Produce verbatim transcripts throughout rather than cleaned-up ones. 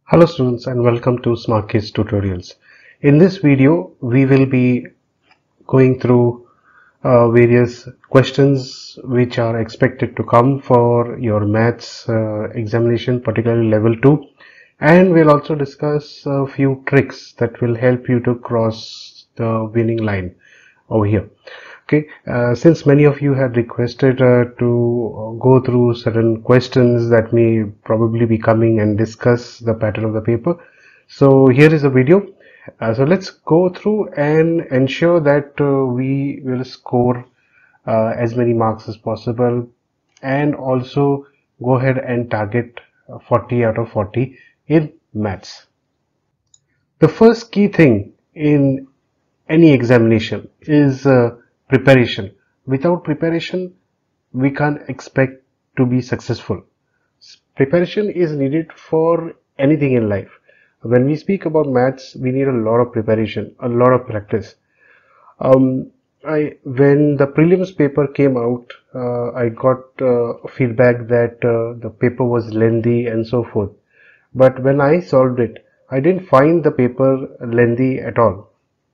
Hello students and welcome to SmartKids Tutorials. In this video we will be going through uh, various questions which are expected to come for your maths uh, examination, particularly level two, and we'll also discuss a few tricks that will help you to cross the winning line over here. Okay, uh, since many of you had requested uh, to go through certain questions that may probably be coming and discuss the pattern of the paper, so here is a video. Uh, so let's go through and ensure that uh, we will score uh, as many marks as possible, and also go ahead and target forty out of forty in maths. The first key thing in any examination is uh, preparation. Without preparation, we can't expect to be successful. Preparation is needed for anything in life. When we speak about maths, we need a lot of preparation, a lot of practice. Um, I when the prelims paper came out, uh, I got uh, feedback that uh, the paper was lengthy and so forth. But when I solved it, I didn't find the paper lengthy at all.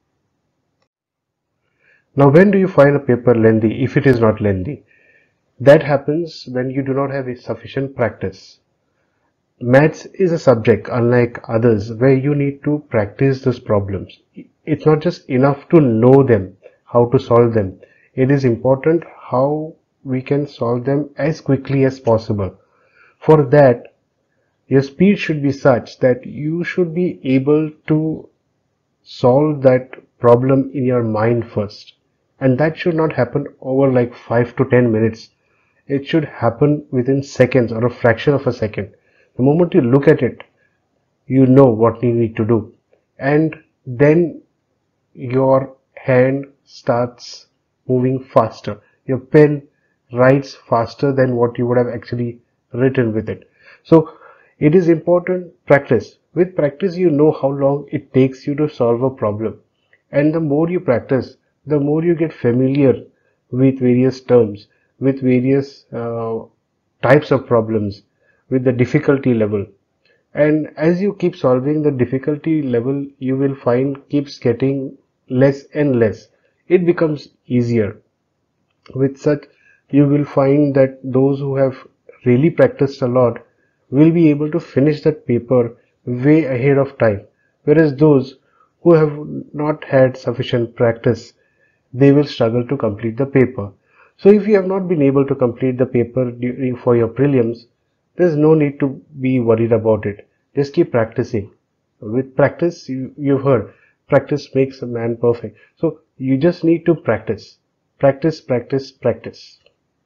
Now, when do you find a paper lengthy if it is not lengthy? That happens when you do not have a sufficient practice. Maths is a subject, unlike others, where you need to practice those problems. It's not just enough to know them, how to solve them. It is important how we can solve them as quickly as possible. For that, your speed should be such that you should be able to solve that problem in your mind first. And that should not happen over like five to ten minutes. It should happen within seconds or a fraction of a second. The moment you look at it, you know what you need to do. And then your hand starts moving faster. Your pen writes faster than what you would have actually written with it. So it is important practice. With practice, you know how long it takes you to solve a problem. And the more you practice, the more you get familiar with various terms, with various uh, types of problems, with the difficulty level. And as you keep solving, the difficulty level you will find keeps getting less and less. It becomes easier. With such, you will find that those who have really practiced a lot will be able to finish that paper way ahead of time. Whereas those who have not had sufficient practice, they will struggle to complete the paper. So if you have not been able to complete the paper during for your prelims, there's no need to be worried about it. Just keep practicing. With practice, you, you've heard, practice makes a man perfect. So you just need to practice. Practice, practice, practice.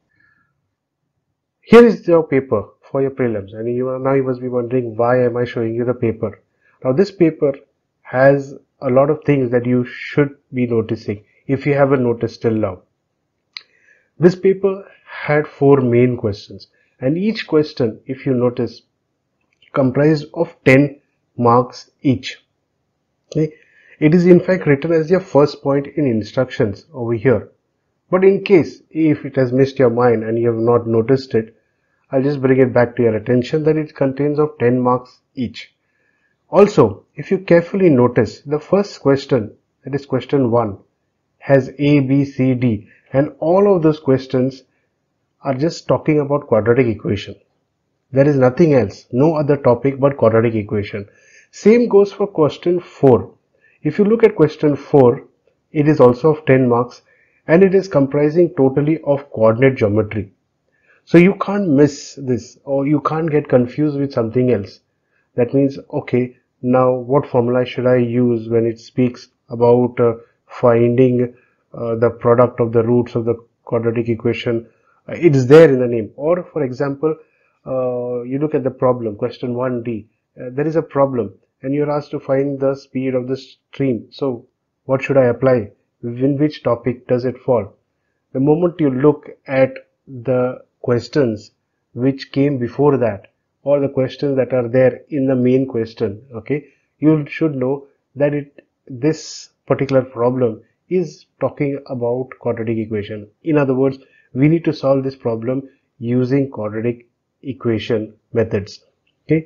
Here is your paper for your prelims, and you are, now you must be wondering, why am I showing you the paper? Now this paper has a lot of things that you should be noticing if you haven't noticed till now. This paper had four main questions, and each question, if you notice, comprised of ten marks each. Okay? It is in fact written as your first point in instructions over here. But in case if it has missed your mind and you have not noticed it, I'll just bring it back to your attention that it contains of ten marks each. Also, if you carefully notice, the first question, that is question one, has A, B, C, D, and all of those questions are just talking about quadratic equation. There is nothing else, no other topic but quadratic equation. Same goes for question four. If you look at question four, it is also of ten marks and it is comprising totally of coordinate geometry. So you can't miss this, or you can't get confused with something else. That means, okay, now what formula should I use when it speaks about uh, finding uh, the product of the roots of the quadratic equation? Uh, it is there in the name. Or for example, uh, you look at the problem, question one D. Uh, there is a problem and you're asked to find the speed of the stream. So what should I apply? In which topic does it fall? The moment you look at the questions which came before that, or the questions that are there in the main question, okay, you should know that it this particular problem is talking about quadratic equation. In other words, we need to solve this problem using quadratic equation methods. Okay,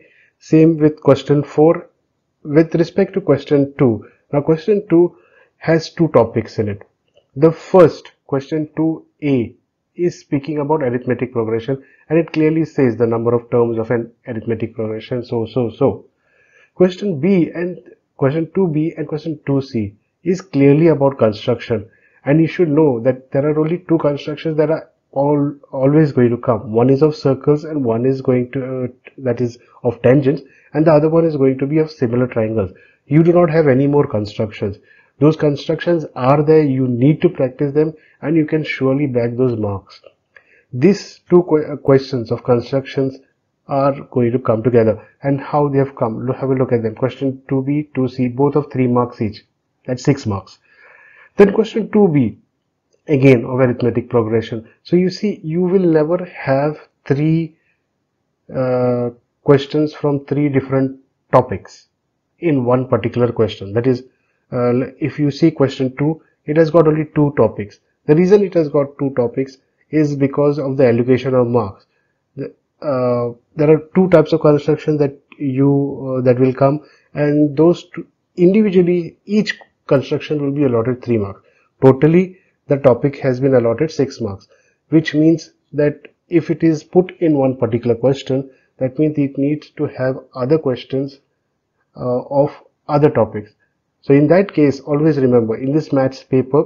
Same with question four. With respect to question two, now question two has two topics in it. The first, question two A, is speaking about arithmetic progression, and it clearly says the number of terms of an arithmetic progression, so, so, so. Question B and question two B and question two C is clearly about construction, and you should know that there are only two constructions that are all always going to come. One is of circles and one is going to uh, that is of tangents, and the other one is going to be of similar triangles. You do not have any more constructions. Those constructions are there, you need to practice them, and you can surely bag those marks. These two qu questions of constructions are going to come together, and how they have come, have a look at them. Question two B, two C, both of three marks each. That's six marks. Then question two B, again of arithmetic progression. So you see, you will never have three uh, questions from three different topics in one particular question. That is, uh, if you see question two, it has got only two topics. The reason it has got two topics is because of the allocation of marks. The, uh, there are two types of constructions that you uh, that will come, and those two, individually each construction will be allotted three marks. Totally the topic has been allotted six marks, which means that if it is put in one particular question, that means it needs to have other questions uh, of other topics. So in that case, always remember, in this maths paper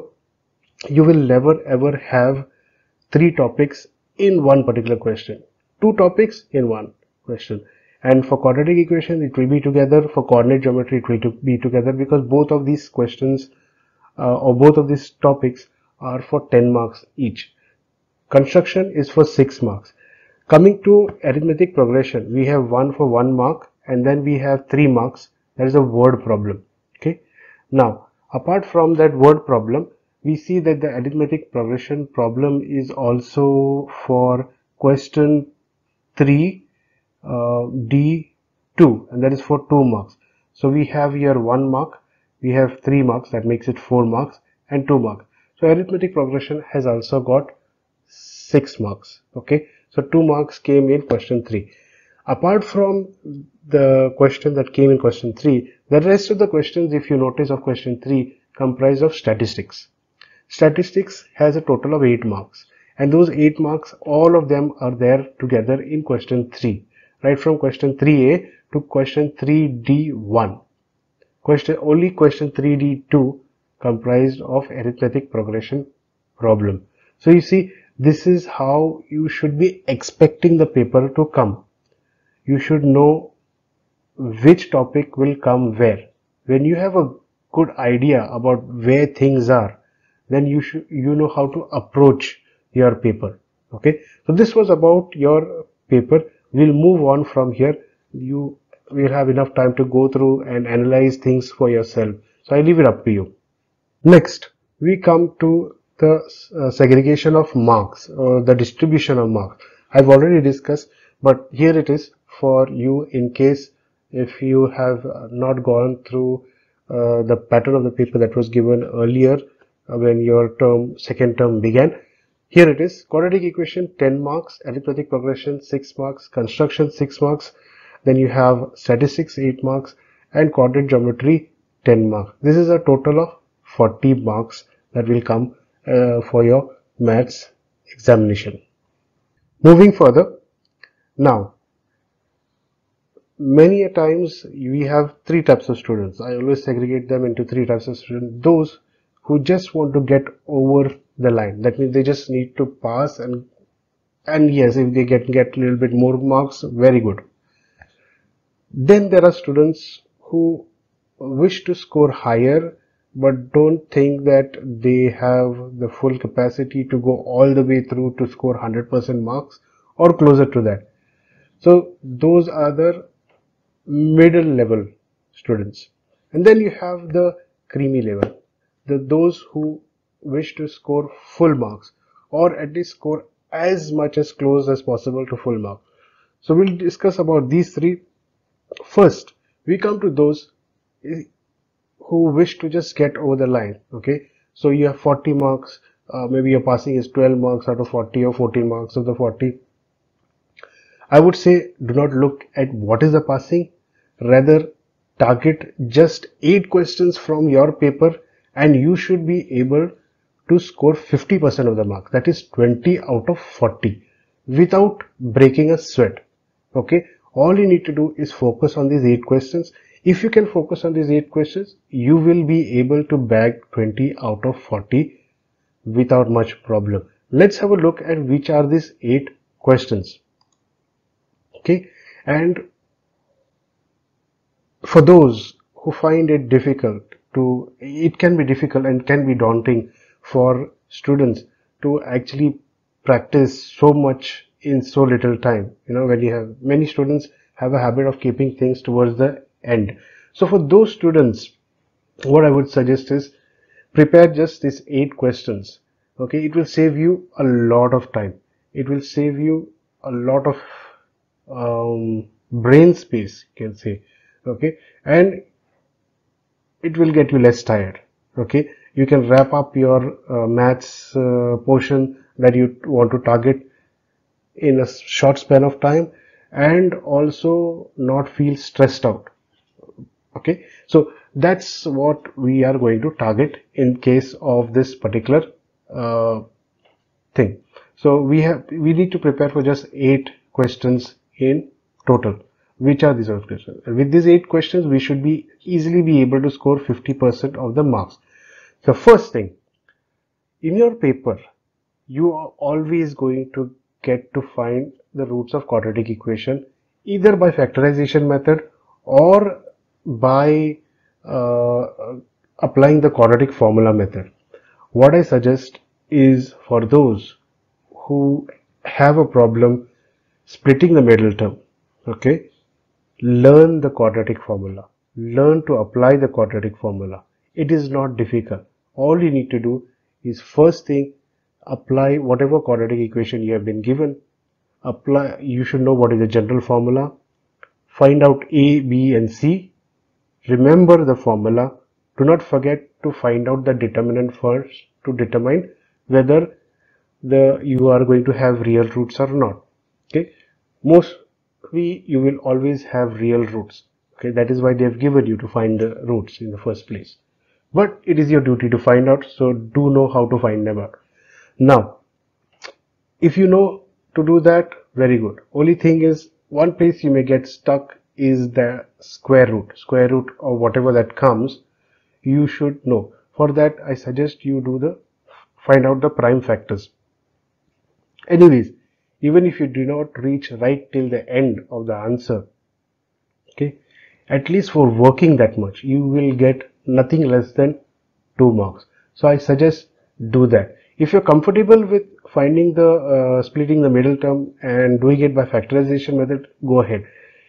you will never ever have three topics in one particular question. Two topics in one question. And for quadratic equation, it will be together. For coordinate geometry, it will be together, because both of these questions uh, or both of these topics are for ten marks each. Construction is for six marks. Coming to arithmetic progression, we have one for one mark, and then we have three marks. That is a word problem. Okay. Now, apart from that word problem, we see that the arithmetic progression problem is also for question three uh, D two, and that is for two marks. So we have here one mark, we have three marks, that makes it four marks, and two marks. So arithmetic progression has also got six marks. Okay, so two marks came in question three. Apart from the question that came in question three, the rest of the questions, if you notice, of question three comprise of statistics. Statistics has a total of eight marks, and those eight marks, all of them are there together in question three, right from question three A to question three D one. Question only question three D two comprised of arithmetic progression problem. So you see, this is how you should be expecting the paper to come. You should know which topic will come where. When you have a good idea about where things are, then you should you know how to approach your paper. Okay, so this was about your paper. We'll move on from here. You will have enough time to go through and analyze things for yourself. So I leave it up to you. Next, we come to the uh, segregation of marks, or the distribution of marks. I've already discussed, but here it is for you in case if you have not gone through uh, the pattern of the paper that was given earlier uh, when your term second term began. Here it is: quadratic equation ten marks, arithmetic progression six marks, construction six marks, then you have statistics eight marks, and coordinate geometry ten marks. This is a total of forty marks that will come uh, for your maths examination. Moving further, now many a times we have three types of students. I always segregate them into three types of students. Those who just want to get over the line, that means they just need to pass, and and yes, if they get get a little bit more marks, very good. Then there are students who wish to score higher but don't think that they have the full capacity to go all the way through to score one hundred percent marks or closer to that. So those are the middle level students. And then you have the creamy level, the those who wish to score full marks, or at least score as much as close as possible to full mark. So we'll discuss about these three. First, we come to those who wish to just get over the line. Okay, so you have forty marks, uh, maybe your passing is twelve marks out of forty or fourteen marks of the forty. I would say do not look at what is the passing, rather target just eight questions from your paper and you should be able to score fifty percent of the mark, that is twenty out of forty, without breaking a sweat. Okay, all you need to do is focus on these eight questions. If you can focus on these eight questions, you will be able to bag twenty out of forty without much problem. Let's have a look at which are these eight questions. Okay, and for those who find it difficult to, it can be difficult and can be daunting for students to actually practice so much in so little time. You know, when you have many students have a habit of keeping things towards the end. So for those students, what I would suggest is prepare just these eight questions. Okay, it will save you a lot of time. It will save you a lot of um, brain space, you can say. Okay, and it will get you less tired. Okay, you can wrap up your uh, maths uh, portion that you want to target in a short span of time and also not feel stressed out. Okay, so that's what we are going to target in case of this particular uh, thing. So we have we need to prepare for just eight questions in total. Which are these eight questions? With these eight questions, we should be easily be able to score fifty percent of the marks. The first thing, in your paper, you are always going to get to find the roots of quadratic equation either by factorization method or by uh, applying the quadratic formula method. What I suggest is for those who have a problem splitting the middle term, okay, learn the quadratic formula. Learn to apply the quadratic formula. It is not difficult. All you need to do is first thing, apply whatever quadratic equation you have been given. Apply. You should know what is the general formula. Find out A, B and C. Remember the formula. Do not forget to find out the determinant first to determine whether the you are going to have real roots or not. Okay. Mostly you will always have real roots. Okay. That is why they have given you to find the roots in the first place. But it is your duty to find out. So do know how to find them out. Now, if you know to do that, very good. Only thing is, one place you may get stuck is the square root. Square root or whatever that comes, you should know. For that, I suggest you do the find out the prime factors. Anyways, even if you do not reach right till the end of the answer, okay, at least for working that much, you will get nothing less than two marks. So I suggest do that. If you're comfortable with finding the uh, splitting the middle term and doing it by factorization method, go ahead.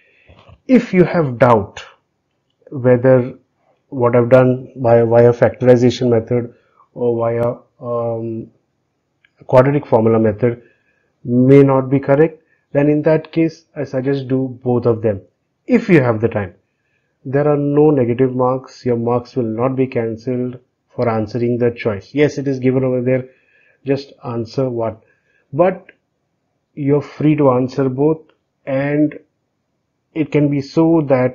If you have doubt whether what I've done by via factorization method or via um, quadratic formula method may not be correct, then in that case I suggest do both of them if you have the time. There are no negative marks. Your marks will not be cancelled for answering the choice. Yes, it is given over there, just answer one, but you're free to answer both, and it can be so that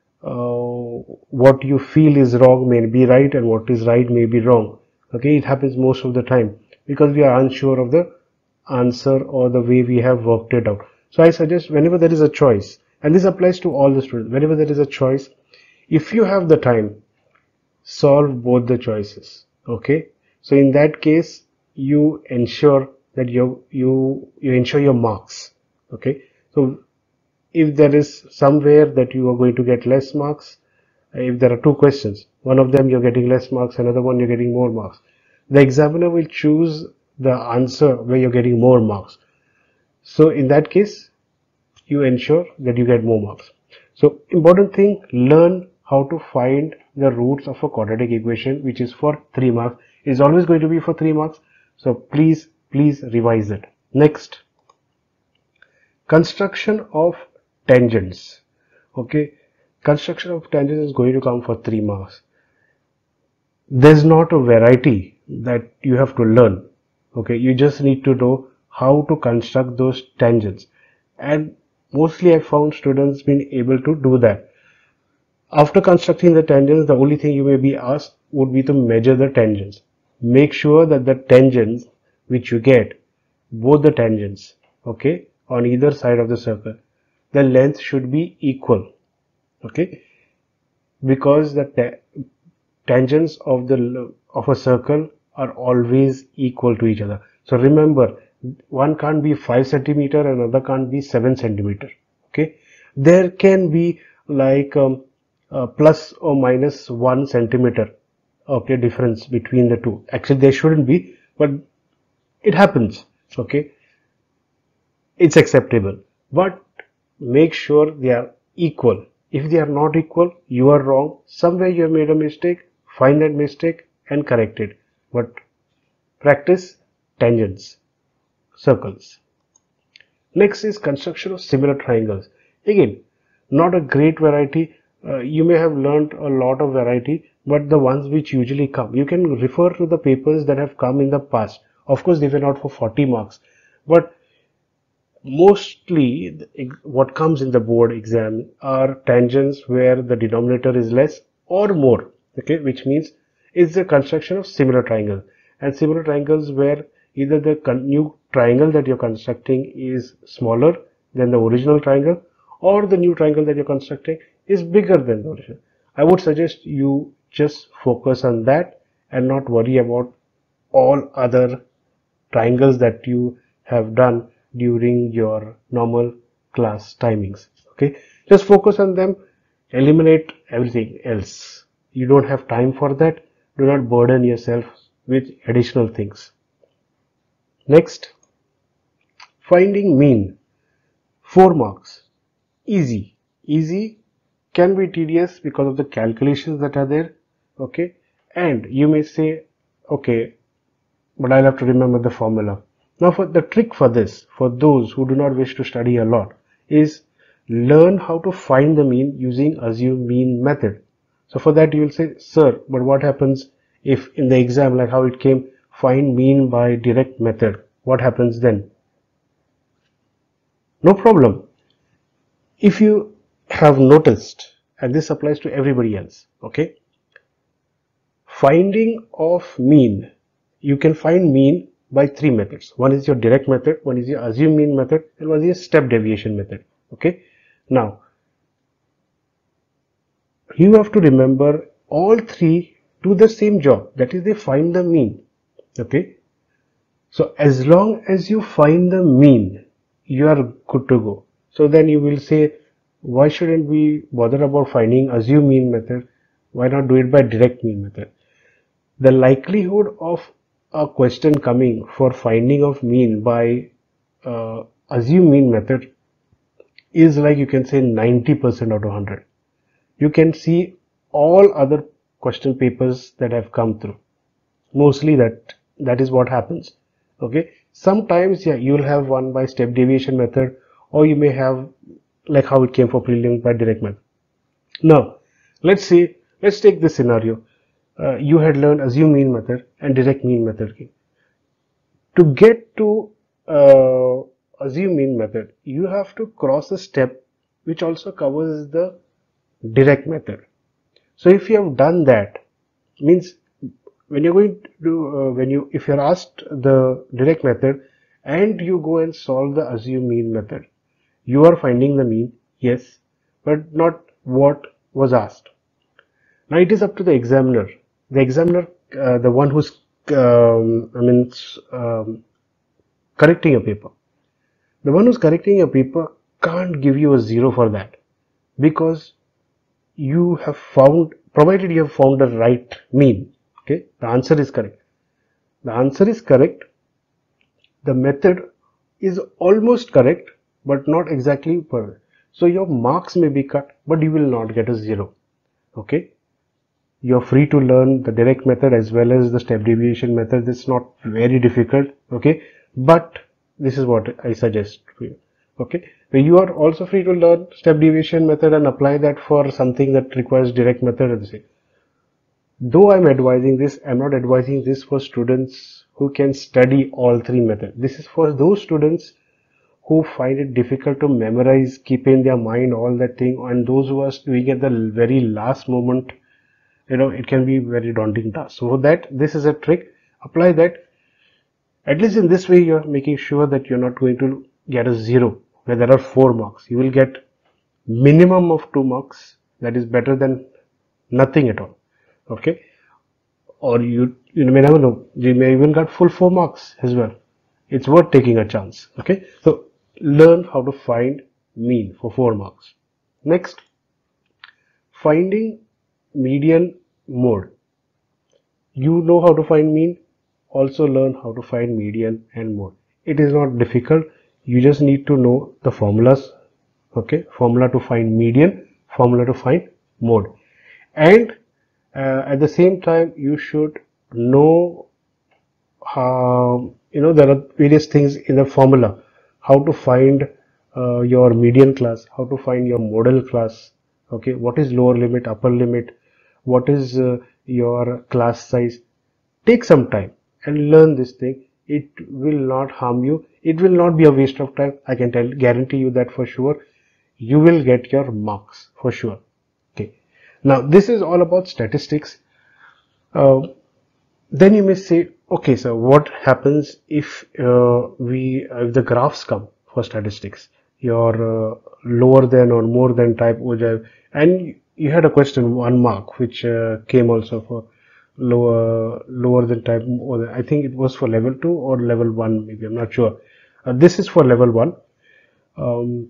uh, what you feel is wrong may be right and what is right may be wrong. Okay, it happens most of the time because we are unsure of the answer or the way we have worked it out. So I suggest whenever there is a choice, and this applies to all the students, whenever there is a choice, if you have the time, solve both the choices. Okay, so in that case you ensure that you you you ensure your marks. Okay, so if there is somewhere that you are going to get less marks, if there are two questions, one of them you're getting less marks, another one you're getting more marks, the examiner will choose the answer where you're getting more marks. So in that case you ensure that you get more marks. So important thing, learn how to find the roots of a quadratic equation, which is for three marks. It is always going to be for three marks. So please, please revise it. Next, construction of tangents. Okay, construction of tangents is going to come for three marks. There's not a variety that you have to learn. Okay, you just need to know how to construct those tangents. And Mostly I found students being able to do that. After constructing the tangents, the only thing you may be asked would be to measure the tangents. Make sure that the tangents which you get, both the tangents, okay, on either side of the circle, the length should be equal, okay, because the ta tangents of the of a circle are always equal to each other. So remember, one can't be five centimeter and another can't be seven centimeter. Okay, there can be like um, uh, plus or minus one centimeter. Okay, difference between the two. Actually, there shouldn't be, but it happens. Okay, it's acceptable, but make sure they are equal. If they are not equal, you are wrong. Somewhere you have made a mistake, find that mistake and correct it. But practice tangents, circles. Next is construction of similar triangles. Again, not a great variety. Uh, you may have learned a lot of variety, but the ones which usually come, you can refer to the papers that have come in the past. Of course, they were not for forty marks, but mostly what comes in the board exam are tangents where the denominator is less or more, okay, which means it's the construction of similar triangles, and similar triangles where either the new triangle that you're constructing is smaller than the original triangle, or the new triangle that you're constructing is bigger than the original. I would suggest you just focus on that and not worry about all other triangles that you have done during your normal class timings. Okay, just focus on them, eliminate everything else. You don't have time for that. Do not burden yourself with additional things. Next, finding mean. Four marks. Easy. Easy can be tedious because of the calculations that are there. Okay, and you may say, okay, but I'll have to remember the formula. Now, for the trick for this, for those who do not wish to study a lot, is learn how to find the mean using assume mean method. So for that you will say, sir, but what happens if in the exam, like how it came, find mean by direct method? What happens then? No problem. If you have noticed, and this applies to everybody else, okay, finding of mean, you can find mean by three methods. One is your direct method, one is your assume mean method, and one is your step deviation method. Okay, now you have to remember all three do the same job, that is they find the mean. Okay, so as long as you find the mean, you are good to go. So then you will say, why shouldn't we bother about finding assume mean method? Why not do it by direct mean method? The likelihood of a question coming for finding of mean by uh, assume mean method is like, you can say, ninety percent out of one hundred. You can see all other question papers that have come through. Mostly that that is what happens. Okay, sometimes yeah, you will have one by step deviation method, or you may have like how it came for prelim by direct method. Now let's see, let's take this scenario. Uh, you had learned assume mean method and direct mean method. To get to uh, assume mean method, you have to cross a step which also covers the direct method. So if you have done that, means when you're going to do, uh, when you, if you're asked the direct method and you go and solve the assume mean method, you are finding the mean, yes, but not what was asked. Now it is up to the examiner. The examiner, uh, the one who's, um, I mean, um, correcting a paper. The one who's correcting a paper can't give you a zero for that, because you have found, provided you have found the right mean. Okay, the answer is correct. The answer is correct. The method is almost correct, but not exactly perfect. So your marks may be cut, but you will not get a zero. Okay. You're free to learn the direct method as well as the step deviation method. It's not very difficult, okay, but this is what I suggest for you. Okay, you are also free to learn step deviation method and apply that for something that requires direct method. Though I'm advising this, I'm not advising this for students who can study all three methods. This is for those students who find it difficult to memorize, keep in their mind all that thing, and those who are doing it at the very last moment, you know, it can be very daunting task. So that this is a trick. Apply that. At least in this way, you're making sure that you're not going to get a zero where there are four marks. You will get minimum of two marks. That is better than nothing at all. Okay. Or you, you may never know. You may even get full four marks as well. It's worth taking a chance. Okay. So learn how to find mean for four marks. Next, finding median mode. You know how to find mean. Also learn how to find median and mode. It is not difficult. You just need to know the formulas. Okay, formula to find median, formula to find mode, and uh, at the same time you should know how, you know, there are various things in the formula, how to find uh, your median class, how to find your modal class. Okay, what is lower limit, upper limit, what is uh, your class size. Take some time and learn this thing. It will not harm you. It will not be a waste of time. I can tell, guarantee you that for sure. You will get your marks for sure. Okay. Now this is all about statistics. Uh, then you may say, okay, so what happens if uh, we uh, if the graphs come for statistics? Your uh, lower than or more than type Ogive, and you had a question one mark which uh, came also for lower lower than type, or I think it was for level two or level one, maybe I'm not sure. Uh, this is for level one. Um,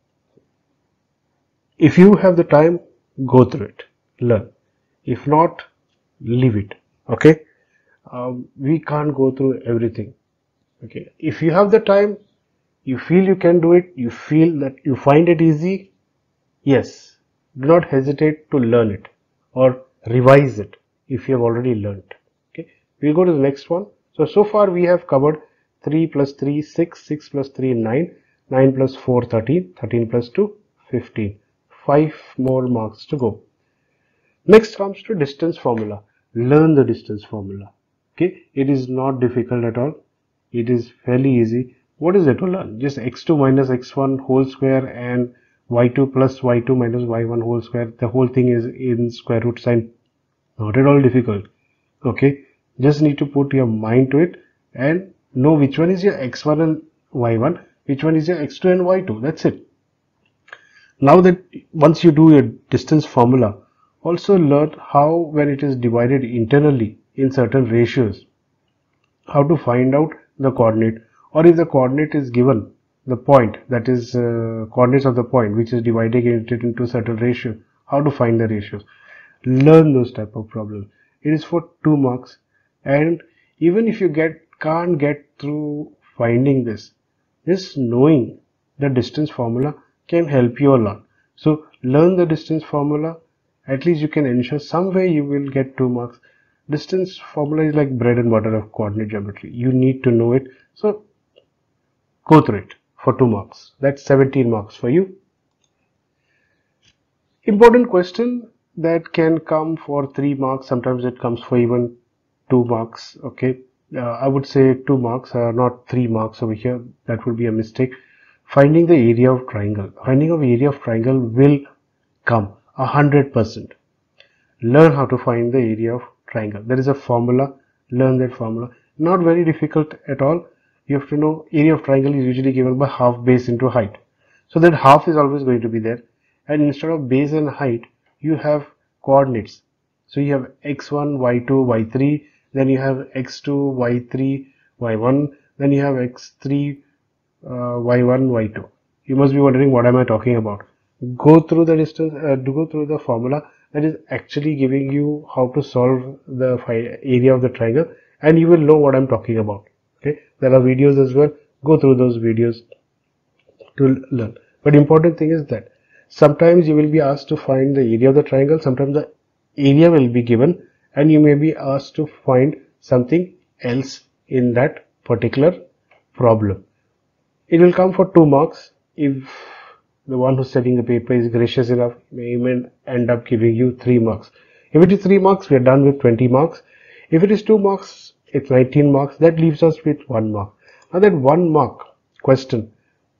if you have the time, go through it, learn. If not, leave it. Okay. Um, we can't go through everything. Okay. If you have the time, you feel you can do it, you feel that you find it easy, yes, do not hesitate to learn it or revise it if you have already learned. Okay, we'll go to the next one. So, so far we have covered three plus three, six, six plus three, nine, nine plus four, thirteen, thirteen plus two, fifteen. five more marks to go. Next comes to distance formula. Learn the distance formula. Okay, it is not difficult at all. It is fairly easy. What is it to learn? Just x two minus x one whole square and y two plus y two minus y one whole square. The whole thing is in square root sign. Not at all difficult. Okay, just need to put your mind to it and know which one is your x one and y one, which one is your x two and y two. That's it. Now that once you do your distance formula, also learn how, when it is divided internally in certain ratios, how to find out the coordinate, or if the coordinate is given, the point, that is uh, coordinates of the point which is dividing it into certain ratio, how to find the ratios. Learn those type of problems. It is for two marks, and even if you get can't get through finding this, just knowing the distance formula can help you a lot. So learn the distance formula. At least you can ensure some way you will get two marks. Distance formula is like bread and butter of coordinate geometry. You need to know it. So go through it for two marks. That's seventeen marks for you. Important question that can come for three marks. Sometimes it comes for even two marks. Okay. Uh, I would say two marks, uh, not three marks over here. That would be a mistake. Finding the area of triangle. Finding of area of triangle will come a hundred percent. Learn how to find the area of triangle. There is a formula. Learn that formula. Not very difficult at all. You have to know area of triangle is usually given by half base into height. So that half is always going to be there. And instead of base and height, you have coordinates. So you have x one, y two, y three. Then you have x two, y three, y one. Then you have x three, uh, y one, y two. You must be wondering, what am I talking about? Go through the distance, uh, go through the formula that is actually giving you how to solve the area of the triangle, and you will know what I'm talking about. Okay, there are videos as well. Go through those videos to learn. But important thing is that sometimes you will be asked to find the area of the triangle. Sometimes the area will be given, and you may be asked to find something else in that particular problem. It will come for two marks. If the one who's setting the paper is gracious enough, may even end up giving you three marks. If it is three marks, we are done with twenty marks. If it is two marks, it's nineteen marks. That leaves us with one mark. Now that one mark question,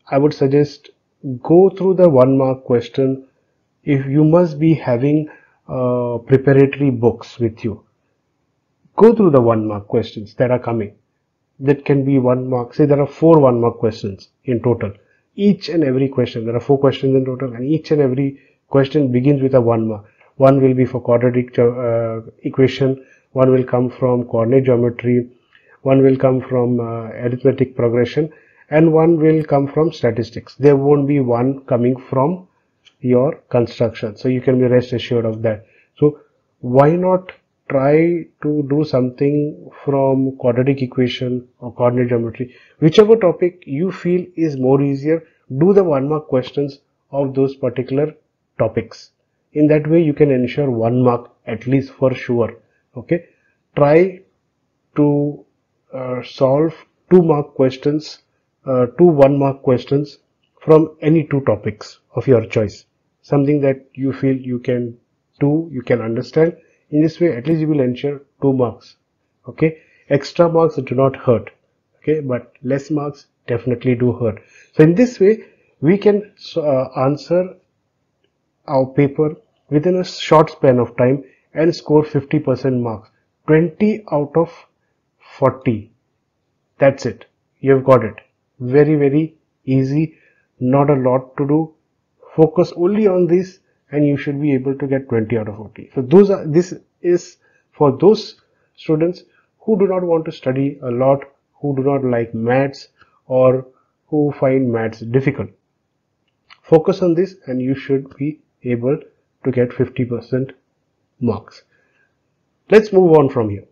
I would suggest go through the one mark question. If you must be having uh, preparatory books with you, go through the one mark questions that are coming. That can be one mark. Say there are four one mark questions in total. Each and every question, there are four questions in total, and each and every question begins with a one mark. One will be for quadratic uh, equation, one will come from coordinate geometry, one will come from uh, arithmetic progression, and one will come from statistics. There won't be one coming from your construction, so you can be rest assured of that. So why not try to do something from quadratic equation or coordinate geometry, whichever topic you feel is more easier. Do the one mark questions of those particular topics. In that way you can ensure one mark at least for sure. Okay, try to uh, solve two mark questions, uh, two one mark questions from any two topics of your choice, something that you feel you can do, you can understand. In this way at least you will ensure two marks. Okay, extra marks do not hurt, okay, but less marks definitely do hurt. So in this way we can uh, answer our paper within a short span of time and score fifty percent marks, twenty out of forty. That's it, you have got it. Very very easy, not a lot to do. Focus only on this and you should be able to get twenty out of forty. So those are, this is for those students who do not want to study a lot, who do not like maths, or who find maths difficult. Focus on this and you should be able to get fifty percent marks. Let's move on from here.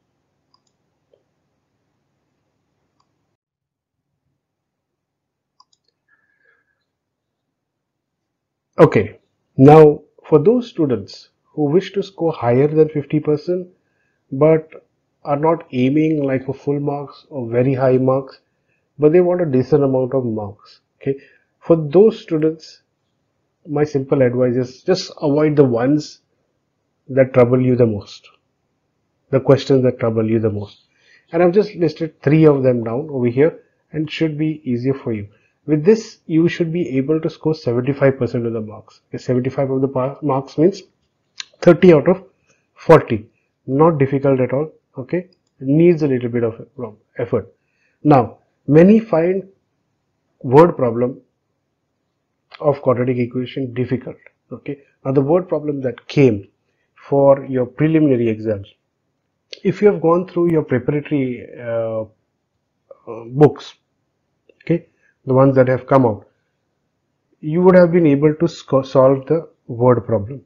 Okay, now for those students who wish to score higher than fifty percent but are not aiming like for full marks or very high marks, but they want a decent amount of marks. Okay, for those students my simple advice is just avoid the ones that trouble you the most, the questions that trouble you the most. And I've just listed three of them down over here and should be easier for you. With this you should be able to score seventy-five percent of the marks. Okay, seventy-five of the marks means thirty out of forty. Not difficult at all. Okay, it needs a little bit of effort. Now many find word problem of quadratic equation difficult. Okay, now the word problem that came for your preliminary exams, if you have gone through your preparatory uh, uh, books, okay, the ones that have come out, you would have been able to solve the word problem.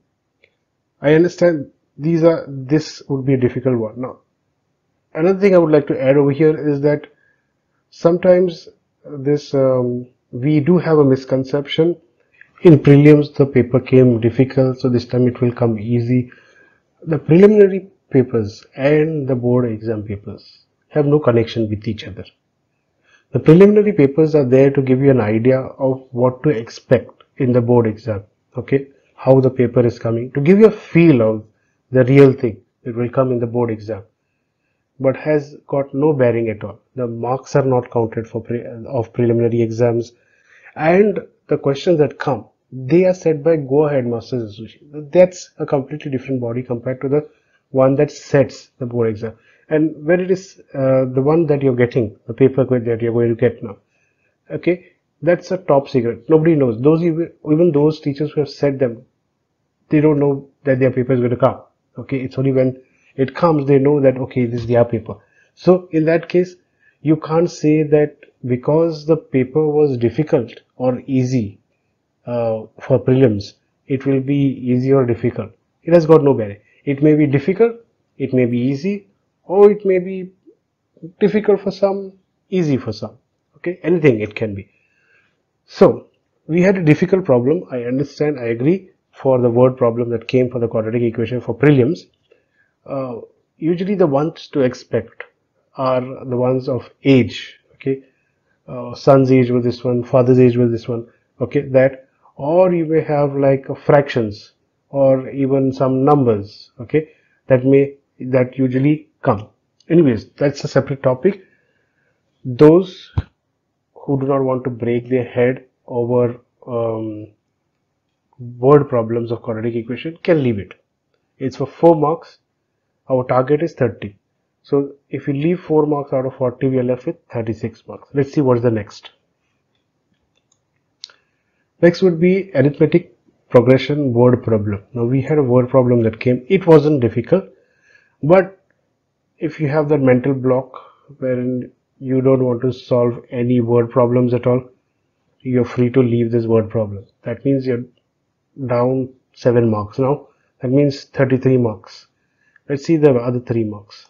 I understand these are, this would be a difficult one. Now another thing I would like to add over here is that sometimes this um, we do have a misconception. In prelims the paper came difficult, so this time it will come easy. The preliminary papers and the board exam papers have no connection with each other. The preliminary papers are there to give you an idea of what to expect in the board exam. Okay, how the paper is coming, to give you a feel of the real thing that will come in the board exam, but has got no bearing at all. The marks are not counted for pre of preliminary exams, and the questions that come, they are set by Go Ahead Masters Association. That's a completely different body compared to the one that sets the board exam. And when it is uh, the one that you're getting, the paper that you're going to get now, okay, that's a top secret. Nobody knows. Those even those teachers who have set them, they don't know that their paper is going to come. Okay, it's only when it comes they know that okay, this is their paper. So in that case you can't say that because the paper was difficult or easy uh, for prelims it will be easy or difficult. It has got no bearing. It may be difficult, it may be easy, or it may be difficult for some, easy for some. Okay, anything it can be. So we had a difficult problem, I understand, I agree, for the word problem that came for the quadratic equation for prelims. Uh, usually the ones to expect are the ones of age. Okay, uh, son's age was this one, father's age was this one. Okay, that, or you may have like fractions or even some numbers. Okay, that may that usually come. Anyways, that's a separate topic. Those who do not want to break their head over um, word problems of quadratic equation can leave it. It's for four marks. Our target is thirty. So if we leave four marks out of forty, we are left with thirty-six marks. Let's see what's the next. Next would be arithmetic progression word problem. Now we had a word problem that came. It wasn't difficult, but if you have that mental block wherein you don't want to solve any word problems at all, you're free to leave this word problem. That means you're down seven marks now. That means thirty-three marks. Let's see the other three marks.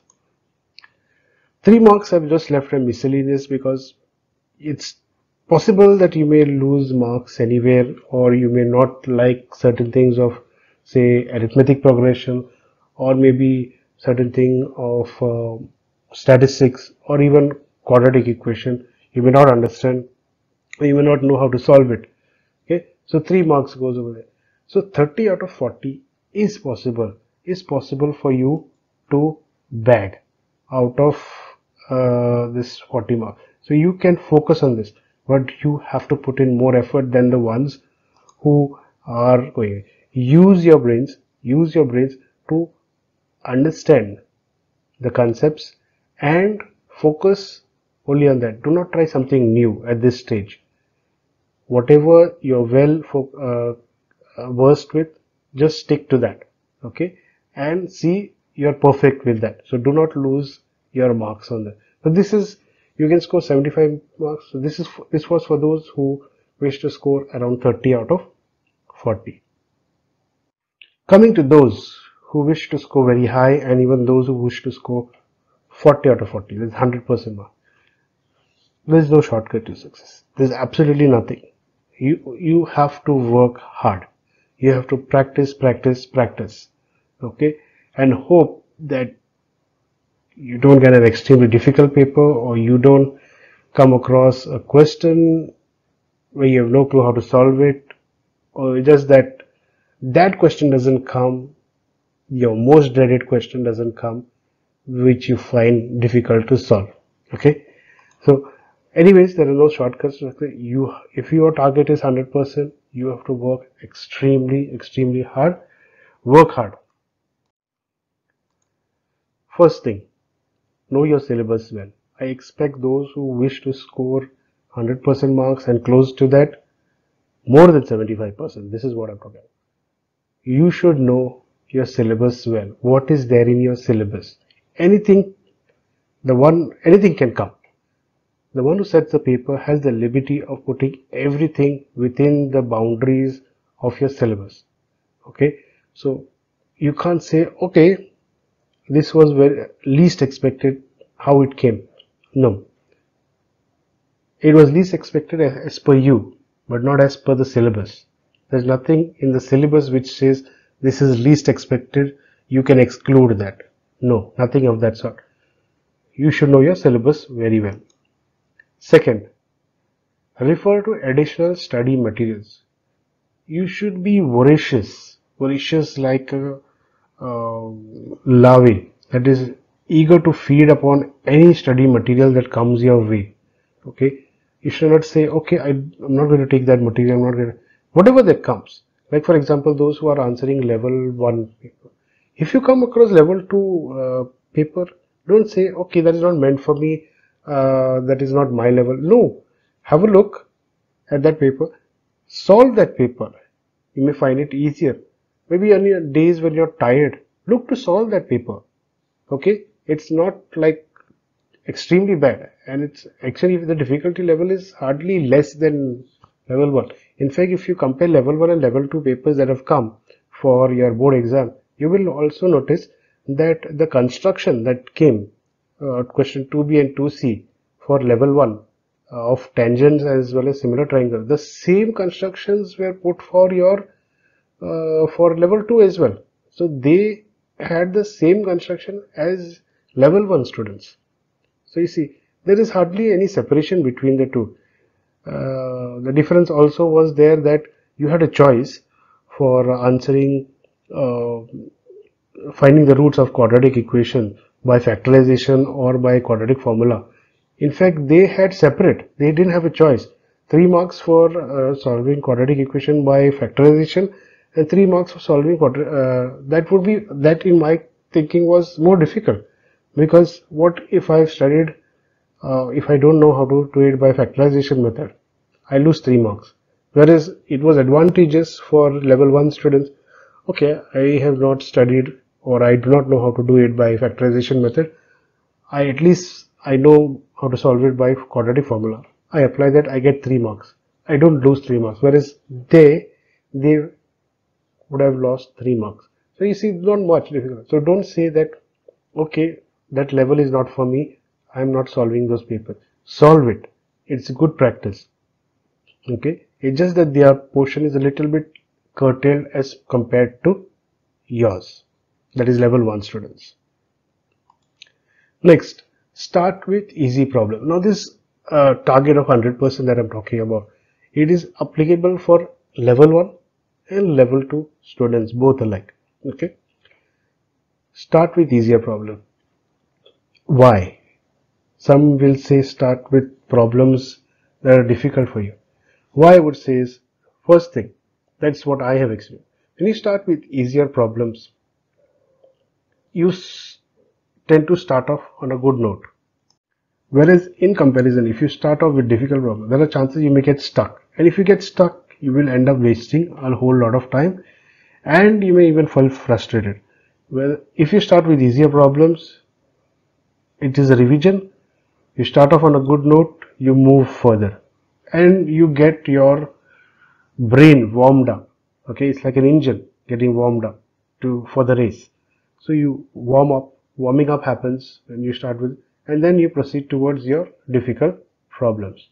Three marks I've just left as miscellaneous because it's possible that you may lose marks anywhere, or you may not like certain things of, say, arithmetic progression, or maybe certain thing of uh, statistics, or even quadratic equation. You may not understand, or you may not know how to solve it. Okay, so three marks goes over there. So thirty out of forty is possible, is possible for you to bag out of uh, this forty marks. So you can focus on this, but you have to put in more effort than the ones who are going. Use your brains, use your brains to understand the concepts and focus only on that. Do not try something new at this stage. Whatever you're well uh, versed with, just stick to that, okay, and see you're perfect with that. So do not lose your marks on that. But this is, you can score seventy-five marks. So this is this was for those who wish to score around thirty out of forty. Coming to those who wish to score very high, and even those who wish to score forty out of forty, there's one hundred percent mark. There's no shortcut to success. There's absolutely nothing. You you have to work hard. You have to practice, practice, practice, okay, and hope that you don't get an extremely difficult paper, or you don't come across a question where you have no clue how to solve it, or just that that question doesn't come, your most dreaded question doesn't come, which you find difficult to solve. Okay, so anyways, there are no shortcuts. You, if your target is one hundred percent, you have to work extremely, extremely hard. Work hard. First thing, know your syllabus well. I expect those who wish to score one hundred percent marks and close to that, more than seventy-five percent. This is what I'm talking about. You should know your syllabus well. What is there in your syllabus? Anything, the one, anything can come. The one who sets the paper has the liberty of putting everything within the boundaries of your syllabus. Okay, so you can't say, okay, this was very least expected, how it came. No, it was least expected as per you, but not as per the syllabus. There's nothing in the syllabus which says this is least expected, you can exclude that. No, nothing of that sort. You should know your syllabus very well. Second, refer to additional study materials. You should be voracious, voracious like a uh, larvae, that is eager to feed upon any study material that comes your way. Okay, you should not say, okay, I, I'm not going to take that material, I'm not going to, whatever that comes. Like for example, those who are answering level one paper. If you come across level two uh, paper, don't say, okay, that is not meant for me, uh, that is not my level. No, have a look at that paper, solve that paper. You may find it easier. Maybe on your days when you're tired, look to solve that paper. Okay, it's not like extremely bad, and it's actually the difficulty level is hardly less than level one. In fact, if you compare level one and level two papers that have come for your board exam, you will also notice that the construction that came, uh, question two B and two C for level one uh, of tangents as well as similar triangles, the same constructions were put for your uh, for level two as well. So they had the same construction as level one students. So you see, there is hardly any separation between the two. Uh, the difference also was there that you had a choice for answering, uh, finding the roots of quadratic equation by factorization or by quadratic formula. In fact, they had separate, they didn't have a choice. Three marks for uh, solving quadratic equation by factorization and three marks for solving uh, that would be, that in my thinking was more difficult, because what if I've studied, uh, if I don't know how to do it by factorization method, I lose three marks. Whereas it was advantageous for level one students. Okay, I have not studied, or I do not know how to do it by factorization method. I at least I know how to solve it by quadratic formula. I apply that, I get three marks. I don't lose three marks. Whereas they, they would have lost three marks. So you see, not much difficult. So don't say that, okay, that level is not for me, I am not solving those papers. Solve it. It's good practice. Okay, it's just that their portion is a little bit curtailed as compared to yours. That is level one students. Next, start with easy problem. Now this uh, target of one hundred percent that I'm talking about, it is applicable for level one and level two students, both alike. Okay, start with easier problem. Why? Some will say start with problems that are difficult for you. Why I would say is, first thing, that's what I have experienced. When you start with easier problems, you tend to start off on a good note. Whereas in comparison, if you start off with difficult problems, there are chances you may get stuck. And if you get stuck, you will end up wasting a whole lot of time, and you may even feel frustrated. Well, if you start with easier problems, it is a revision. You start off on a good note, you move further, and you get your brain warmed up. Okay, it's like an engine getting warmed up to for the race. So you warm up, warming up happens when you start with, and then you proceed towards your difficult problems.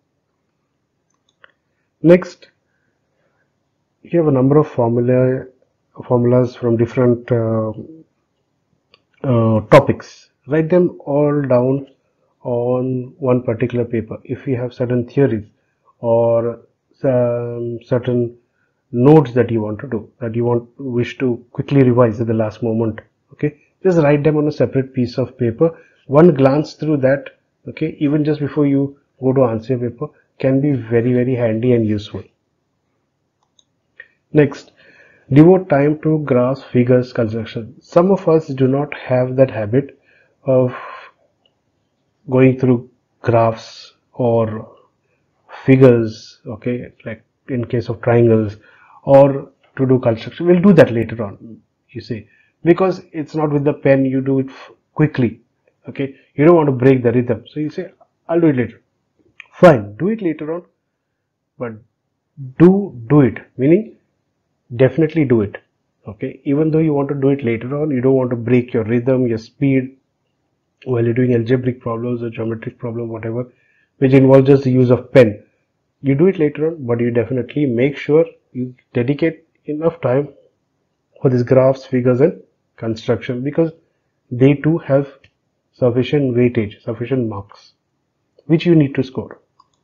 Next, you have a number of formula formulas from different uh, uh, topics. Write them all down on one particular paper. If you have certain theories or some certain notes that you want to do, that you want wish to quickly revise at the last moment, okay, just write them on a separate piece of paper. One glance through that, okay, even just before you go to answer your paper, can be very very handy and useful. Next, devote time to graphs, figures, construction. Some of us do not have that habit of going through graphs or figures, okay, like in case of triangles, or to do construction. We'll do that later on, you see, because it's not with the pen, you do it quickly, okay, you don't want to break the rhythm, so you say, I'll do it later. Fine, do it later on, but do do it, meaning definitely do it, okay, even though you want to do it later on, you don't want to break your rhythm, your speed, while you're doing algebraic problems or geometric problem, whatever, which involves just the use of pen. You do it later on, but you definitely make sure you dedicate enough time for these graphs, figures and construction, because they too have sufficient weightage, sufficient marks, which you need to score.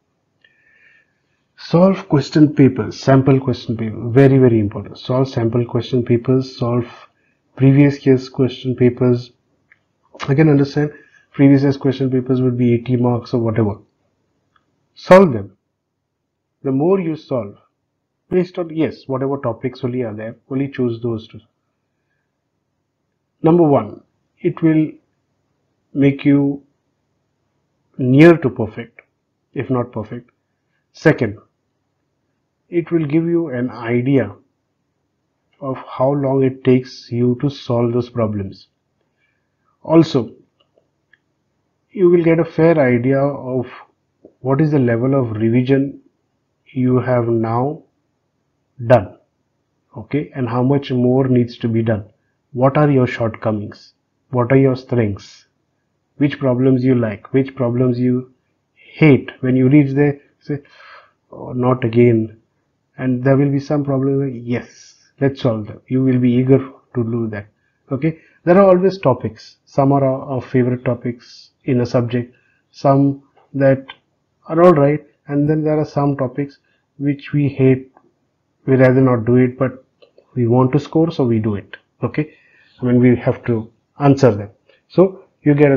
Solve question papers, sample question papers, very very important. Solve sample question papers, solve previous year's question papers. I can understand previous year's question papers would be eighty marks or whatever. Solve them. The more you solve, based on, yes, whatever topics only are there, only choose those two. Number one, it will make you near to perfect, if not perfect. Second, it will give you an idea of how long it takes you to solve those problems. Also, you will get a fair idea of what is the level of revision you have now done, okay, and how much more needs to be done. What are your shortcomings? What are your strengths? Which problems you like? Which problems you hate? When you reach there, say, oh, not again. And there will be some problem, yes, let's solve them. You will be eager to do that, okay. There are always topics. Some are our, our favorite topics in a subject, some that are all right, and then there are some topics which we hate. We rather not do it, but we want to score, so we do it, okay. I mean, we have to answer them. So you get a,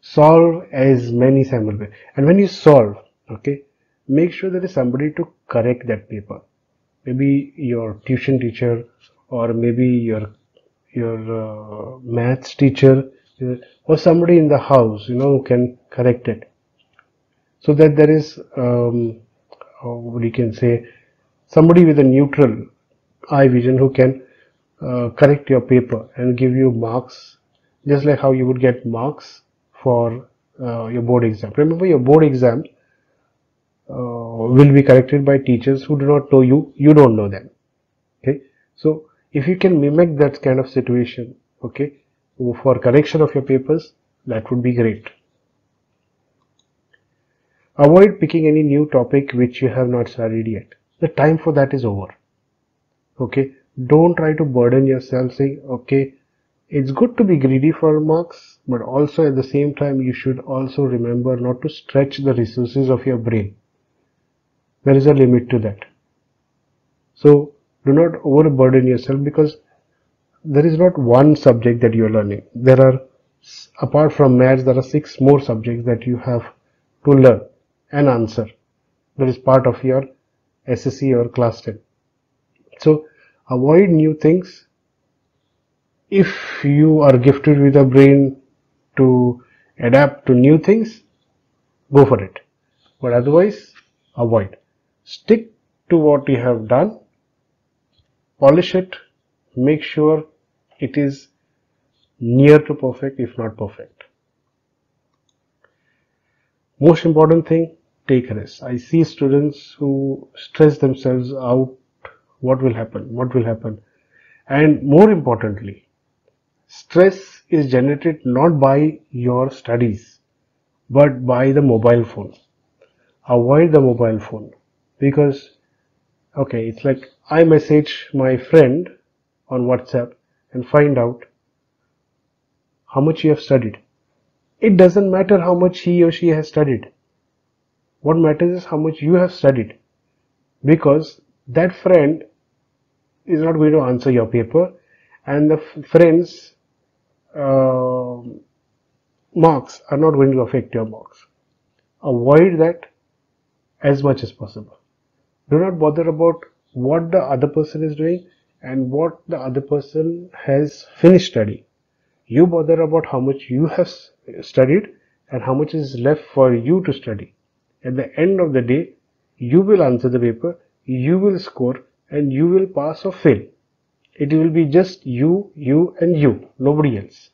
solve as many simultaneously. And when you solve, okay, make sure there is somebody to correct that paper. Maybe your tuition teacher, or maybe your your uh, maths teacher, uh, or somebody in the house, you know, who can correct it, so that there is um, uh, what you can say, somebody with a neutral eye vision who can uh, correct your paper and give you marks, just like how you would get marks for uh, your board exam. Remember, your board exam uh, will be corrected by teachers who do not know you, you don't know them. Okay, so if you can mimic that kind of situation, okay, for correction of your papers, that would be great. Avoid picking any new topic which you have not studied yet. The time for that is over. Okay, don't try to burden yourself saying, okay, it's good to be greedy for marks, but also at the same time you should also remember not to stretch the resources of your brain. There is a limit to that. So do not overburden yourself, because there is not one subject that you are learning. There are, apart from maths, there are six more subjects that you have to learn and answer. That is part of your S S C or class ten. So avoid new things. If you are gifted with a brain to adapt to new things, go for it. But otherwise, avoid. Stick to what you have done. Polish it. Make sure it is near to perfect, if not perfect. Most important thing, take rest. I see students who stress themselves out. What will happen? What will happen? And more importantly, stress is generated not by your studies, but by the mobile phone. Avoid the mobile phone, because, okay, it's like I message my friend on WhatsApp and find out how much you have studied. It doesn't matter how much he or she has studied. What matters is how much you have studied, because that friend is not going to answer your paper, and the friend's uh, marks are not going to affect your marks. Avoid that as much as possible. Do not bother about what the other person is doing and what the other person has finished studying. You bother about how much you have studied and how much is left for you to study. At the end of the day, you will answer the paper, you will score, and you will pass or fail. It will be just you, you and you, nobody else.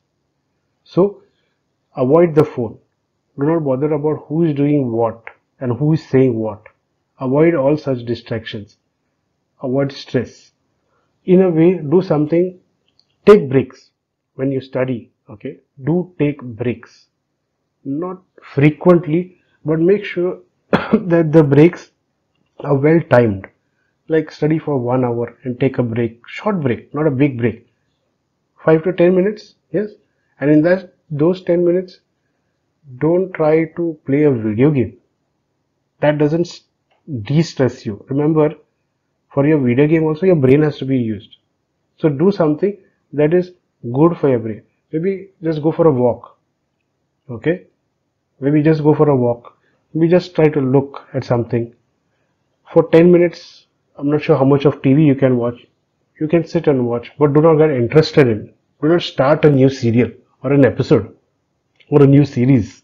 So avoid the phone. Do not bother about who is doing what and who is saying what. Avoid all such distractions. Avoid stress. In a way, do something. Take breaks when you study. Okay, do take breaks. Not frequently, but make sure that the breaks are well timed. Like study for one hour and take a break, short break, not a big break. Five to ten minutes, yes. And in that those ten minutes, don't try to play a video game. That doesn't de-stress you. Remember, for your video game also your brain has to be used. So do something that is good for your brain. Maybe just go for a walk. Okay? Maybe just go for a walk. Maybe just try to look at something. For ten minutes, I'm not sure how much of T V you can watch. You can sit and watch, but do not get interested in it. Do not start a new serial or an episode or a new series.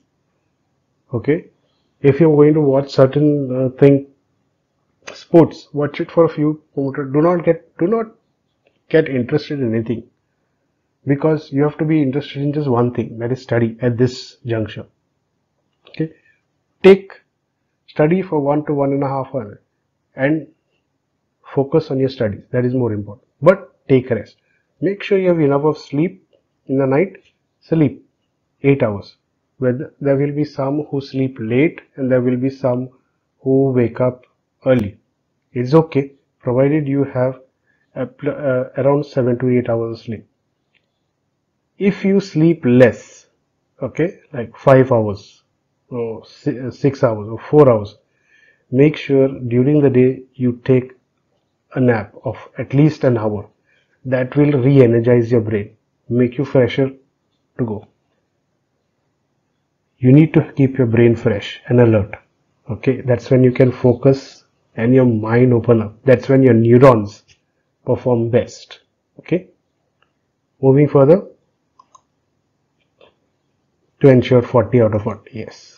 Okay? If you're going to watch certain uh, thing, sports, watch it for a few moments. Do not get, do not get interested in anything, because you have to be interested in just one thing, that is study at this juncture. Okay? Take study for one to one and a half hour and focus on your studies. That is more important. But take rest. Make sure you have enough of sleep in the night. Sleep eight hours. Whether there will be some who sleep late and there will be some who wake up early. It's okay, provided you have a, uh, around seven to eight hours of sleep. If you sleep less, okay, like five hours or six hours or four hours, make sure during the day you take a nap of at least an hour. That will re-energize your brain, make you fresher to go. You need to keep your brain fresh and alert. Okay, that's when you can focus and your mind open up. That's when your neurons perform best. Okay, moving further to ensure forty out of forty. Yes.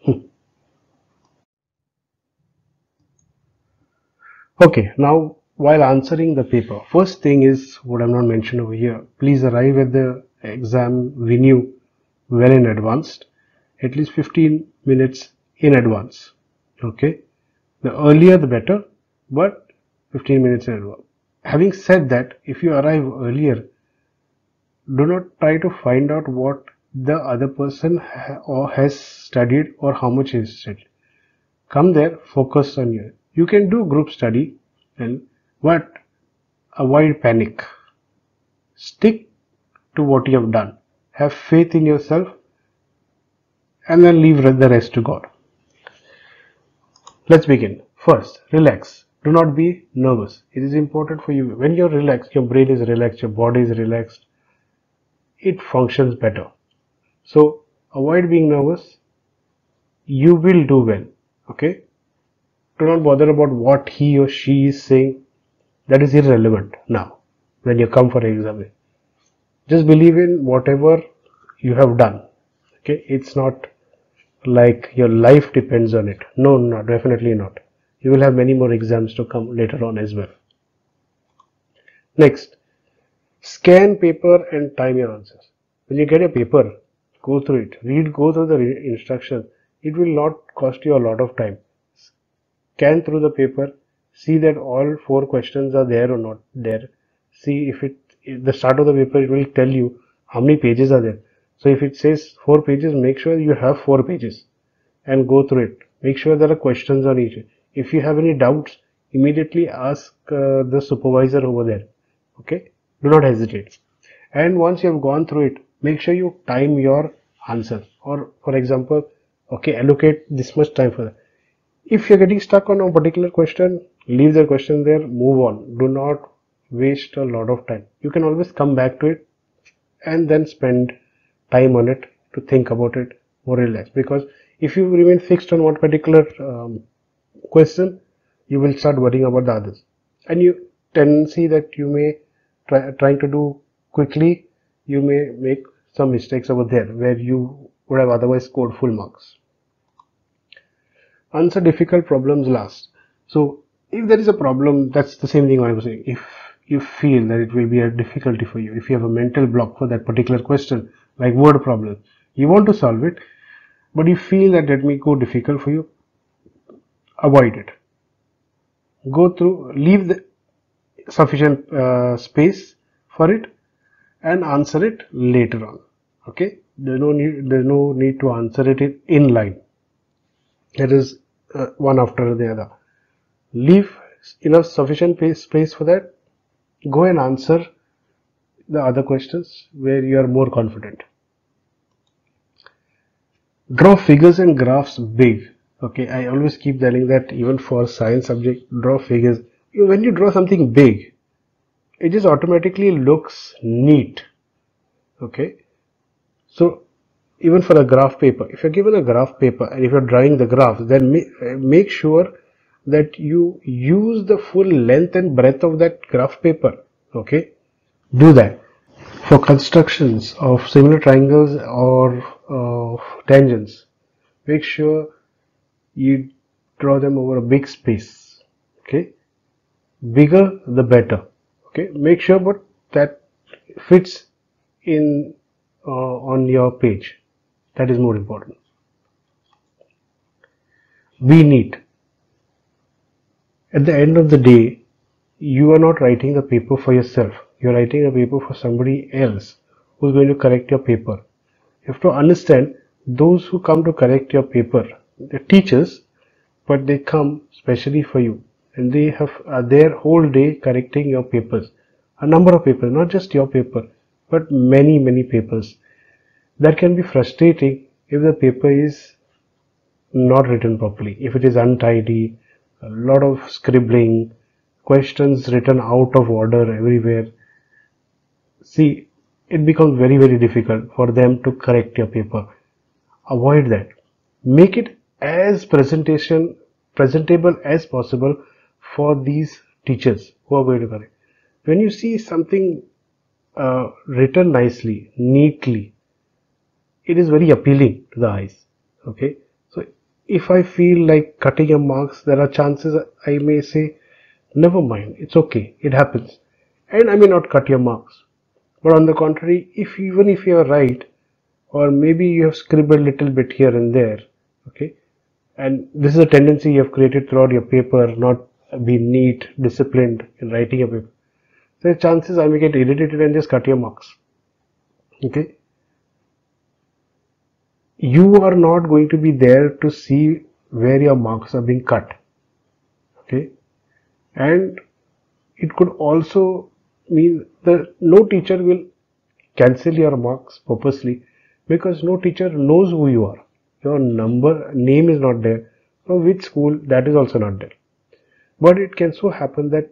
Okay, now while answering the paper, first thing is what I'm not mentioned over here. Please arrive at the exam venue well in advance, at least fifteen minutes in advance. Okay, the earlier the better, but fifteen minutes in advance. Having said that, if you arrive earlier, do not try to find out what the other person ha or has studied or how much he has studied. Come there, focus on you. You can do group study, and but avoid panic. Stick to what you have done. Have faith in yourself, and then leave the rest to God. Let's begin. First, relax. Do not be nervous. It is important for you. When you're relaxed, your brain is relaxed, your body is relaxed, it functions better. So avoid being nervous. You will do well. Okay? Do not bother about what he or she is saying. That is irrelevant now when you come for exam. Just believe in whatever you have done. Okay? It's not like your life depends on it. No, no, definitely not. You will have many more exams to come later on as well. Next, scan paper and time your answers. When you get a paper, go through it. Read, go through the instructions. It will not cost you a lot of time. Scan through the paper. See that all four questions are there or not there. See if it, at the start of the paper, it will tell you how many pages are there. So if it says four pages, make sure you have four pages and go through it. Make sure there are questions on each. If you have any doubts, immediately ask uh, the supervisor over there. Okay? Do not hesitate. And once you have gone through it, make sure you time your answer. Or for example, okay, allocate this much time for that. If you're getting stuck on a particular question, leave the question there, move on. Do not waste a lot of time. You can always come back to it and then spend time on it to think about it more relaxed. Because if you remain fixed on one particular um, question, you will start worrying about the others. And you tendency that you may try trying to do quickly, you may make some mistakes over there where you would have otherwise scored full marks. Answer difficult problems last. So if there is a problem, that's the same thing I was saying. If you feel that it will be a difficulty for you, if you have a mental block for that particular question, like word problem, you want to solve it, but you feel that it may go difficult for you, avoid it. Go through, leave the sufficient uh, space for it and answer it later on. Okay, there's no need, there's no need to answer it in line. That is uh, one after the other. Leave enough sufficient space for that. Go and answer the other questions where you are more confident. Draw figures and graphs big. Okay, I always keep telling that even for science subject, draw figures. When you draw something big, it just automatically looks neat. Okay, so even for a graph paper, if you're given a graph paper and if you're drawing the graph, then make, make sure that you use the full length and breadth of that graph paper. Okay, do that. For constructions of similar triangles or uh, tangents, make sure you draw them over a big space. Okay, bigger the better. Okay, make sure but that fits in uh, on your page. That is more important. Be neat. At the end of the day, you are not writing the paper for yourself. You are writing a paper for somebody else who is going to correct your paper. You have to understand those who come to correct your paper, they're teachers, but they come specially for you, and they have uh, their whole day correcting your papers. A number of papers, not just your paper, but many, many papers. That can be frustrating if the paper is not written properly, if it is untidy, a lot of scribbling, questions written out of order everywhere. See, it becomes very, very difficult for them to correct your paper. avoid that. Make it as presentation presentable as possible for these teachers who are going to correct. When you see something uh, written nicely, neatly, it is very appealing to the eyes. Okay, so if I feel like cutting your marks, there are chances I may say, never mind, it's okay, it happens, and I may not cut your marks. But on the contrary, if even if you are right, or maybe you have scribbled a little bit here and there, okay, and this is a tendency you have created throughout your paper, not be neat, disciplined in writing a paper. So chances I may get irritated and just cut your marks. Okay, you are not going to be there to see where your marks are being cut. Okay, and it could also mean that no teacher will cancel your marks purposely, because no teacher knows who you are. Your number, name is not there. From which school, that is also not there. But it can so happen that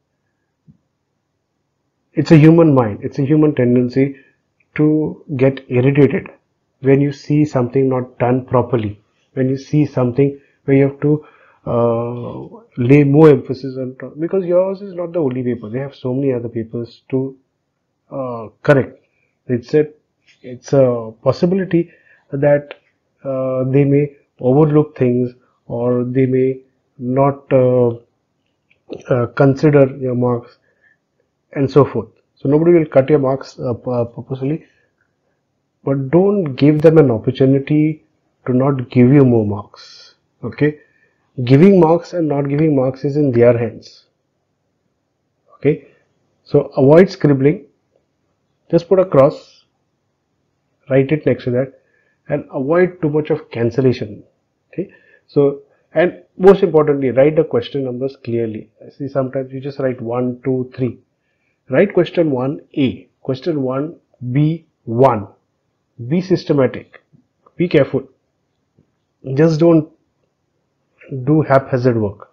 it's a human mind, it's a human tendency to get irritated when you see something not done properly, when you see something where you have to uh, lay more emphasis on, because yours is not the only paper. They have so many other papers to uh, correct. It's a, it's a possibility that uh, they may overlook things, or they may not uh, uh, consider your marks, and so forth. So nobody will cut your marks uh, purposely, but don't give them an opportunity to not give you more marks. Okay, giving marks and not giving marks is in their hands. Okay, so avoid scribbling. Just put a cross, write it next to that, and avoid too much of cancellation. Okay, so, and most importantly, write the question numbers clearly. I see sometimes you just write one, two, three. Write question one A, question one B one. Be systematic. Be careful. Just don't do haphazard work.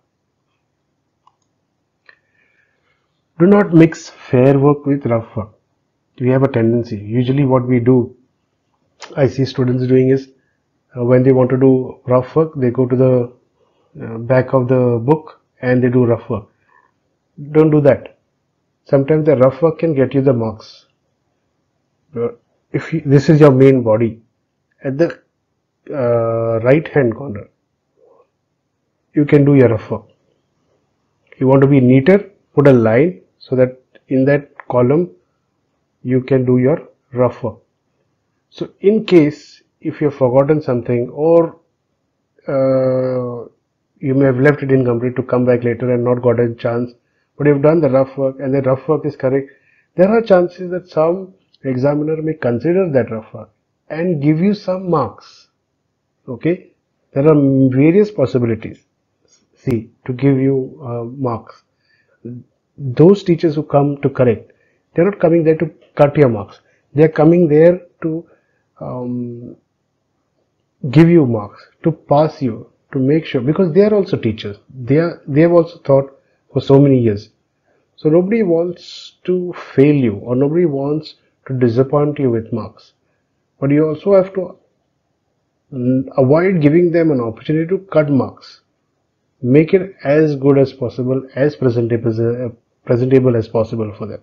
Do not mix fair work with rough work. We have a tendency. Usually what we do, I see students doing is, uh, when they want to do rough work, they go to the uh, back of the book and they do rough work. Don't do that. Sometimes the rough work can get you the marks. If you, this is your main body, at the uh, right hand corner, you can do your rough work. You want to be neater, put a line so that in that column you can do your rough work. So in case if you have forgotten something, or uh, you may have left it incomplete to come back later and not got a chance, but you've done the rough work and the rough work is correct, there are chances that some examiner may consider that rough work and give you some marks. Okay, there are various possibilities, see, to give you uh, marks. Those teachers who come to correct, they're not coming there to cut your marks. They're coming there to um, give you marks, to pass you, to make sure, because they are also teachers. They are, they have also taught for so many years. So nobody wants to fail you, or nobody wants to disappoint you with marks. But you also have to avoid giving them an opportunity to cut marks. Make it as good as possible, as presentable, uh, presentable as possible for them.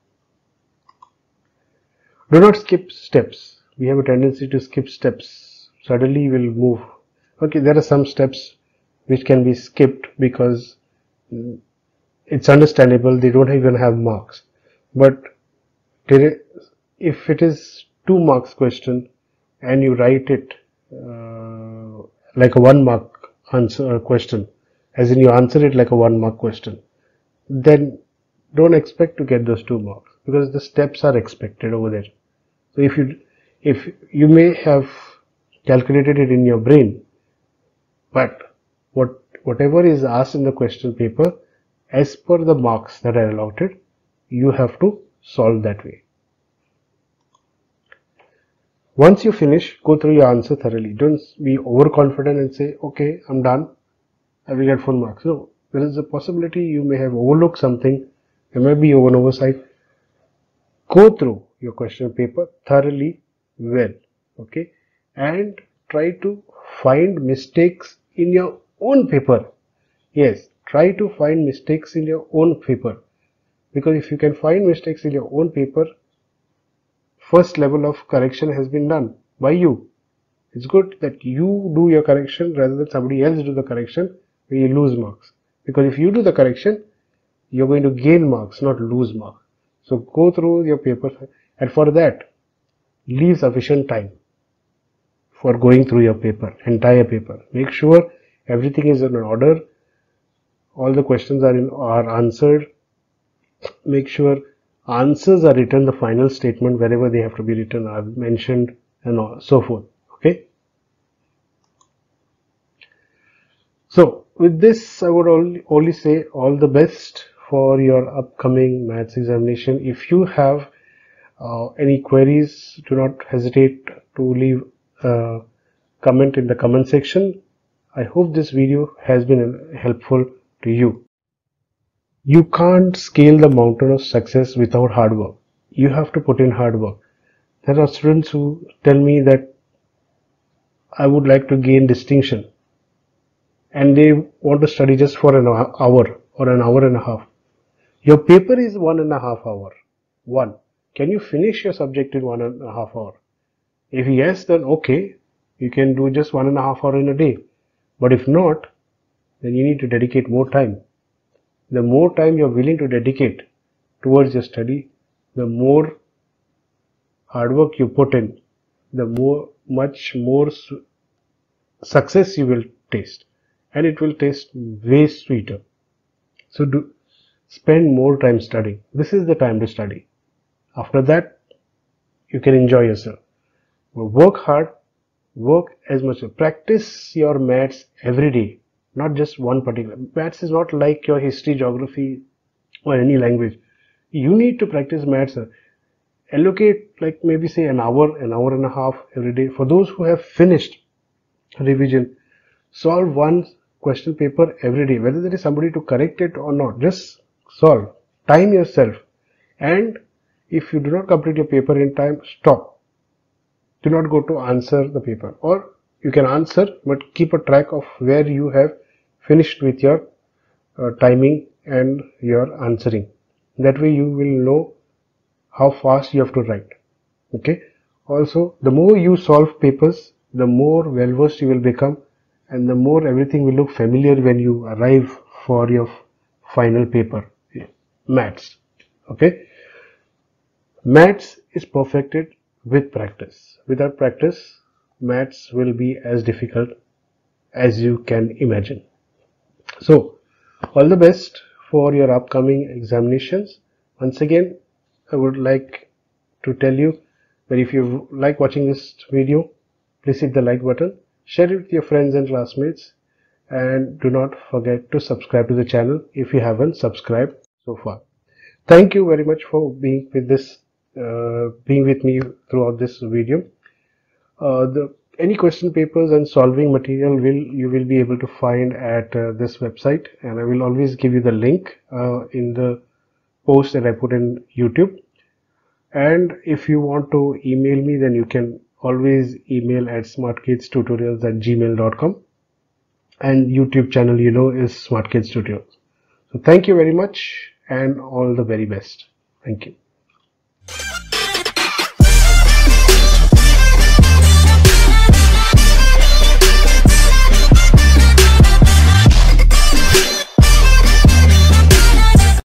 Do not skip steps. We have a tendency to skip steps. Suddenly we'll move. Okay, there are some steps which can be skipped because it's understandable, they don't even have marks. But if it is two marks question and you write it uh, like a one mark answer question, as in you answer it like a one mark question, then don't expect to get those two marks, because the steps are expected over there. So if you if you may have calculated it in your brain, but what whatever is asked in the question paper, as per the marks that are allotted, you have to solve that way. Once you finish, go through your answer thoroughly. Don't be overconfident and say, okay, I'm done, I will get full marks. No, there is a possibility you may have overlooked something, there may be an oversight. Go through your question paper thoroughly well, okay, and try to find mistakes in your own paper. Yes, try to find mistakes in your own paper, because if you can find mistakes in your own paper, first level of correction has been done by you. It's good that you do your correction rather than somebody else do the correction where you lose marks. Because if you do the correction, you're going to gain marks, not lose marks. So go through your paper, and for that, leave sufficient time for going through your paper, entire paper. Make sure everything is in order, all the questions are in are answered. Make sure answers are written, the final statement wherever they have to be written are mentioned, and so forth. Okay. So with this, I would only, only say all the best for your upcoming maths examination. If you have uh, any queries, do not hesitate to leave a comment in the comment section. I hope this video has been helpful to you. You can't scale the mountain of success without hard work. You have to put in hard work. There are students who tell me that I would like to gain distinction, and they want to study just for an hour or an hour and a half. Your paper is one and a half hour. One. Can you finish your subject in one and a half hour? If yes, then okay, you can do just one and a half hour in a day. But if not, then you need to dedicate more time. The more time you're willing to dedicate towards your study, the more hard work you put in, the more, much more success you will taste, and it will taste way sweeter. So do spend more time studying. This is the time to study. After that, you can enjoy yourself. Work hard, work as much. Practice your maths every day, not just one particular. Maths is not like your history, geography, or any language. You need to practice maths. Allocate, like maybe say an hour, an hour and a half every day. For those who have finished revision, solve one question paper every day, whether there is somebody to correct it or not. Just solve. Time yourself. And if you do not complete your paper in time, stop. Do not go to answer the paper, or you can answer, but keep a track of where you have finished with your uh, timing and your answering. That way you will know how fast you have to write. Okay. Also, the more you solve papers, the more well versed you will become, and the more everything will look familiar when you arrive for your final paper, maths. Okay. Maths is perfected with practice. Without practice, maths will be as difficult as you can imagine. So, all the best for your upcoming examinations. Once again, I would like to tell you that if you like watching this video, please hit the like button, share it with your friends and classmates, and do not forget to subscribe to the channel if you haven't subscribed so far. Thank you very much for being with this, uh, being with me throughout this video. Uh, the any question papers and solving material will you will be able to find at uh, this website, and I will always give you the link uh, in the post that I put in YouTube. And if you want to email me, then you can always email at smartkidstutorials at gmail dot com, and YouTube channel you know is Smart Kids Tutorials. So thank you very much, and all the very best. Thank you.